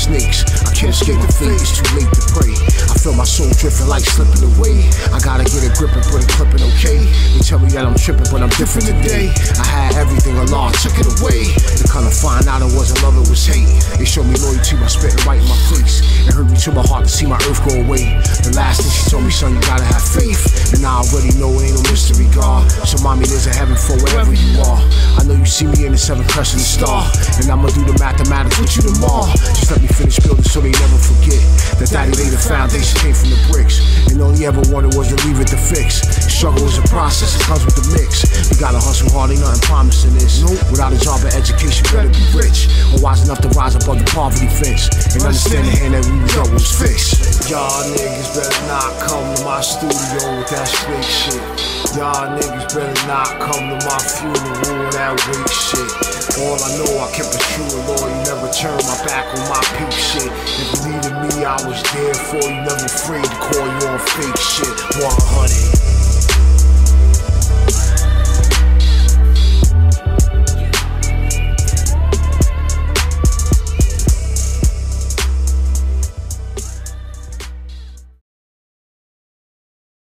snakes. I can't escape the fate, it's too late to pray. I feel my soul drifting like slipping away. I gotta get it gripping, but it clipping okay. They tell me that I'm tripping, but I'm different today. I had everything, Allah took it away. To kind of find out it wasn't love, it was hate. They showed me loyalty by spitting right in my face. It hurt me to my heart to see my earth go away. The last thing she told me, son, you gotta have faith. And now I already know it ain't no mystery, God. So mommy, there's a heaven for wherever you are. I know you see me in the 7 crescent star, and I'ma do the mathematics with you tomorrow. Just let me finish building so they never forget that daddy laid the foundation, came from the bricks. And all he ever wanted was to leave it to fix. Struggle is a process, it comes with the mix. You gotta hustle hard, ain't nothing promising this. Without a job or education, better be rich, or wise enough to rise above the poverty fence, and understand the hand that we was up was fixed. Y'all niggas better not come to my studio with that fake shit. Y'all niggas better not come to my funeral with that weak shit. All I know, I kept it true and loyal, you never turned my back on my peak shit. If you needed me, I was there for you, never afraid to call you on fake shit. 100.